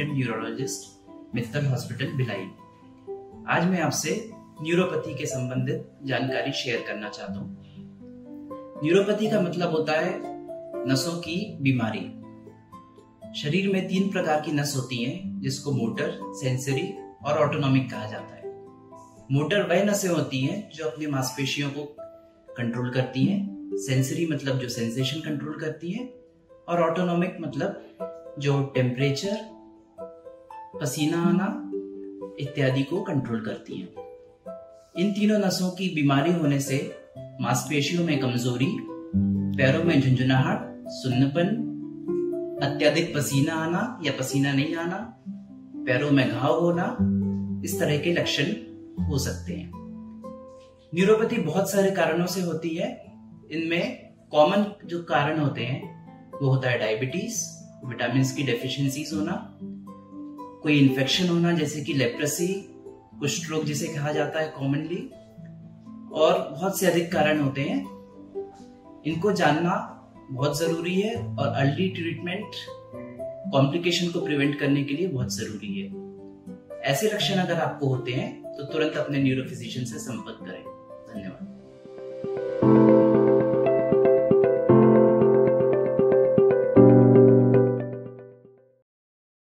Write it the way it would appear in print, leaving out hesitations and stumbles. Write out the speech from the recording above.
Consultant neurologist Mittal hospital Bhilai. आज मैं आपसे न्यूरोपैथी के संबंधित जानकारी शेयर करना चाहता हूँ। न्यूरोपैथी का मतलब होता है नसों की बीमारी। शरीर में 3 प्रकार की नस होती हैं, जिसको मोटर, सेंसरी और ऑटोनॉमिक कहा जाता है। मोटर वह नसें होती हैं जो अपनी मांसपेशियों को कंट्रोल करती हैं, सेंसरी मतलब जो सेंसेशन कंट्रोल करती है, और ऑटोनॉमिक मतलब जो टेम्परेचर, पसीना आना इत्यादि को कंट्रोल करती हैं। इन तीनों नसों की बीमारी होने से मांसपेशियों में कमजोरी, पैरों में झुंझुनाहट, सुन्नपन, अत्यधिक पसीना आना या पसीना नहीं आना, पैरों में घाव होना, इस तरह के लक्षण हो सकते हैं। न्यूरोपैथी बहुत सारे कारणों से होती है। इनमें कॉमन जो कारण होते हैं वो होता है डायबिटीज, विटामिन की डेफिशिएंसीज होना, कोई इन्फेक्शन होना जैसे कि लेप्रेसी, कुष्ठ रोग जिसे कहा जाता है कॉमनली, और बहुत से अधिक कारण होते हैं। इनको जानना बहुत जरूरी है और अर्ली ट्रीटमेंट कॉम्प्लिकेशन को प्रिवेंट करने के लिए बहुत जरूरी है। ऐसे लक्षण अगर आपको होते हैं तो तुरंत अपने न्यूरो फिजिशियन से संपर्क करें।